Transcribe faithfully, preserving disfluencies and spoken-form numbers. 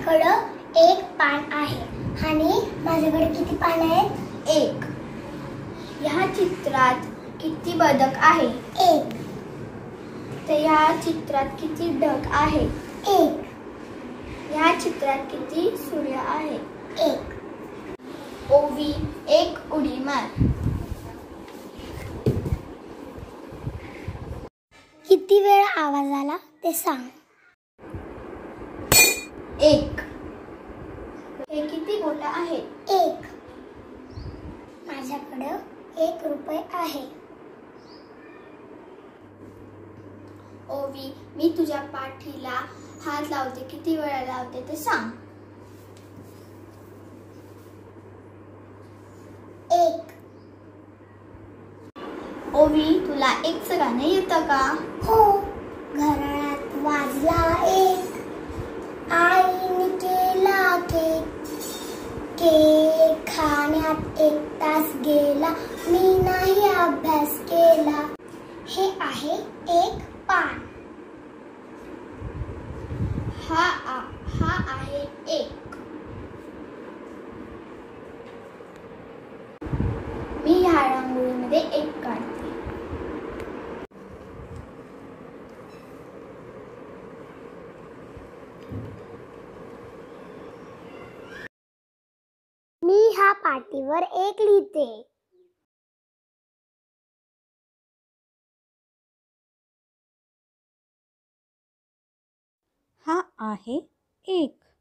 माझ्याकडं एक पान आहे आणि माझ्याकडे किती पान आहेत? एक. ह्या चित्रात किती बदक आहे? एक. तर ह्या चित्रात किती ढग आहे? एक. ह्या चित्रात किती सूर्य आहे? एक. ओवी, एक उडी मार. किती वेळा आवाज आला ते सांग. एक. हे किती मोठं आहे? एक. माझ्याकडं एक रुपये आहे. ओवी, मी तुझ्या पाठीला हात लावते, किती वेळा लावते ते सांग. एक. ओवी, तुला एकचं गाणं येतं का? हो. घरात वाजला एक, आईने केला केक, केक खाण्यात एक तास गेला, मी नाही अभ्यास केला. हे आहे एक पान. हा आ, हा आहे एक. मी ह्या रांगोळीमध्ये एक काढते. मी ह्या पाटीवर एक लिहिते. हा आहे एक.